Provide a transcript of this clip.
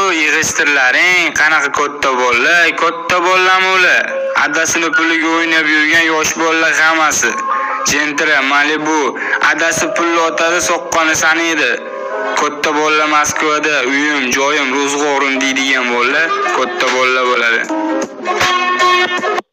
yig'ishtirlaring, qanaqa katta bolalarmi ular? Adasini puliga o'ynab yurgan yosh bolalar hammasi. Gentra, Malibu, adasi pulni otadi, soqqani sanaydi. Katta bolalar Moskvada uyim, joyim, ro'zg'orim deydigan bolalar katta bolalar bo'ladi.